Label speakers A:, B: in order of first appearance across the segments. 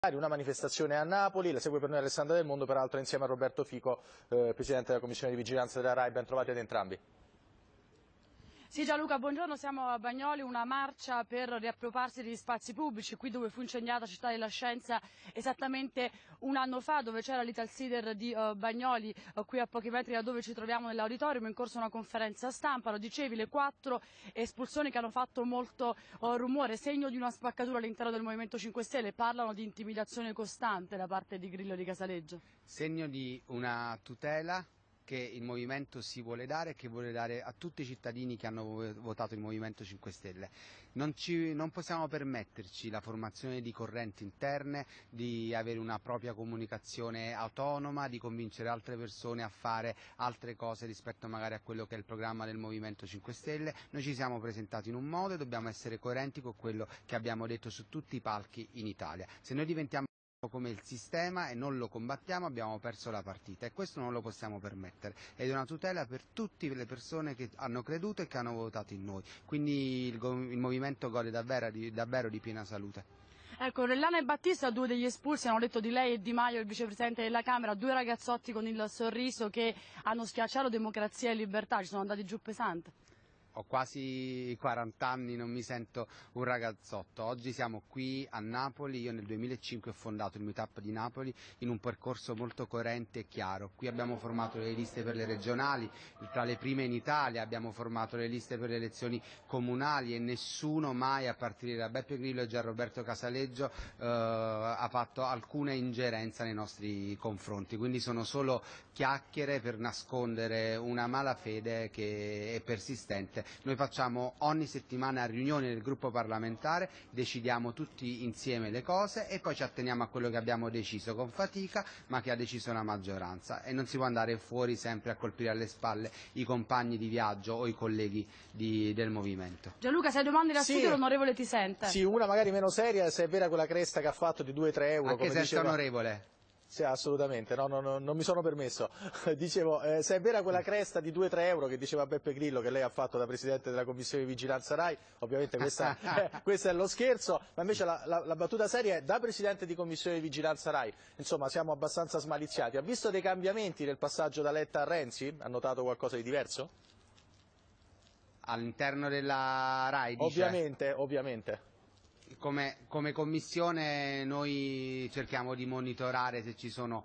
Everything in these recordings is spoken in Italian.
A: Una manifestazione a Napoli, la segue per noi Alessandra Del Mondo, peraltro insieme a Roberto Fico, Presidente della Commissione di Vigilanza della RAI. Ben trovati ad entrambi.
B: Sì, Gianluca, buongiorno, siamo a Bagnoli, una marcia per riappropriarsi degli spazi pubblici, qui dove fu incendiata Città della Scienza esattamente un anno fa, dove c'era l'Italsider di Bagnoli, qui a pochi metri da dove ci troviamo nell'auditorium, in corso una conferenza stampa. Lo dicevi, le 4 espulsioni che hanno fatto molto rumore, segno di una spaccatura all'interno del Movimento 5 Stelle, parlano di intimidazione costante da parte di Grillo e di Casaleggio.
C: Segno di una tutela che il Movimento si vuole dare e che vuole dare a tutti i cittadini che hanno votato il Movimento 5 Stelle. Non possiamo permetterci la formazione di correnti interne, di avere una propria comunicazione autonoma, di convincere altre persone a fare altre cose rispetto magari a quello che è il programma del Movimento 5 Stelle. Noi ci siamo presentati in un modo e dobbiamo essere coerenti con quello che abbiamo detto su tutti i palchi in Italia. Se noi diventiamo come il sistema e non lo combattiamo, abbiamo perso la partita e questo non lo possiamo permettere, ed è una tutela per tutte le persone che hanno creduto e che hanno votato in noi, quindi il movimento gode davvero di piena salute.
B: Ecco, Orellana e Battista, due degli espulsi, hanno detto di lei e Di Maio, il vicepresidente della Camera, due ragazzotti con il sorriso che hanno schiacciato democrazia e libertà, ci sono andati giù pesante.
C: Ho quasi 40 anni, non mi sento un ragazzotto. Oggi siamo qui a Napoli, io nel 2005 ho fondato il Meetup di Napoli in un percorso molto coerente e chiaro. Qui abbiamo formato le liste per le regionali, tra le prime in Italia, abbiamo formato le liste per le elezioni comunali e nessuno mai, a partire da Beppe Grillo e Gianroberto Casaleggio, ha fatto alcuna ingerenza nei nostri confronti. Quindi sono solo chiacchiere per nascondere una malafede che è persistente. Noi facciamo ogni settimana riunioni del gruppo parlamentare, decidiamo tutti insieme le cose e poi ci atteniamo a quello che abbiamo deciso con fatica, ma che ha deciso la maggioranza, e non si può andare fuori sempre a colpire alle spalle i compagni di viaggio o i colleghi del movimento.
B: Gianluca, se hai domande da studio l'onorevole ti sente.
A: Sì, una magari meno seria, se è vera quella cresta che ha fatto di 2-3 euro.
C: Anche
A: come
C: se
A: diceva...
C: onorevole.
A: Sì, assolutamente, no, non mi sono permesso. Dicevo, se è vera quella cresta di 2-3 euro che diceva Beppe Grillo che lei ha fatto da Presidente della Commissione di Vigilanza RAI, ovviamente questo è lo scherzo, ma invece la battuta seria è: da Presidente di Commissione di Vigilanza RAI, insomma siamo abbastanza smaliziati. Ha visto dei cambiamenti nel passaggio da Letta a Renzi? Ha notato qualcosa di diverso?
C: All'interno della RAI, dice?
A: Ovviamente.
C: Come Commissione noi cerchiamo di monitorare se ci sono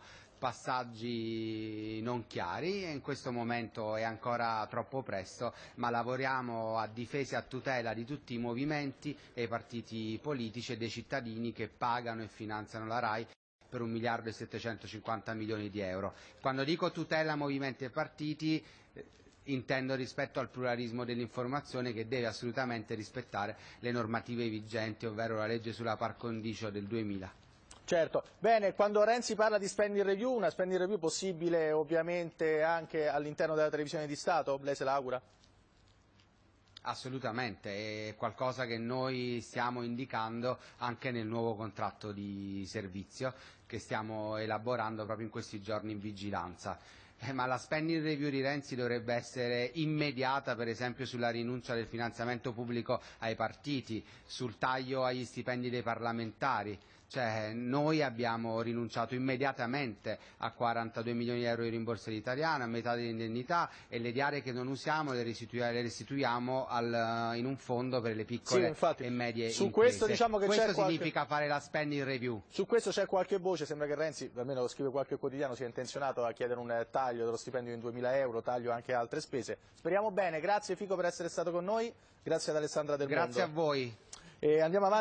C: passaggi non chiari e in questo momento è ancora troppo presto, ma lavoriamo a difesa e a tutela di tutti i movimenti e i partiti politici e dei cittadini che pagano e finanziano la RAI per 1 miliardo e 750 milioni di euro. Quando dico tutela movimenti e partiti intendo rispetto al pluralismo dell'informazione, che deve assolutamente rispettare le normative vigenti, ovvero la legge sulla par condicio del 2000.
A: Certo, bene, quando Renzi parla di spending review, una spending review possibile ovviamente anche all'interno della televisione di Stato, lei se l'augura?
C: Assolutamente, è qualcosa che noi stiamo indicando anche nel nuovo contratto di servizio che stiamo elaborando proprio in questi giorni in vigilanza. Ma la spending review di Renzi dovrebbe essere immediata, per esempio sulla rinuncia del finanziamento pubblico ai partiti, sul taglio agli stipendi dei parlamentari. Cioè, noi abbiamo rinunciato immediatamente a 42 milioni di euro di rimborso all'italiano, a metà delle indennità, e le diarie che non usiamo le restituiamo in un fondo per le piccole e medie imprese.
A: Questo, diciamo che
C: questo significa fare la spending review.
A: Su questo c'è qualche voce, sembra che Renzi, almeno lo scrive qualche quotidiano, sia intenzionato a chiedere un taglio dello stipendio in 2.000 euro, taglio anche a altre spese. Speriamo bene, grazie Fico per essere stato con noi, grazie ad Alessandra Del Mondo.
C: Grazie a voi.
A: Andiamo avanti.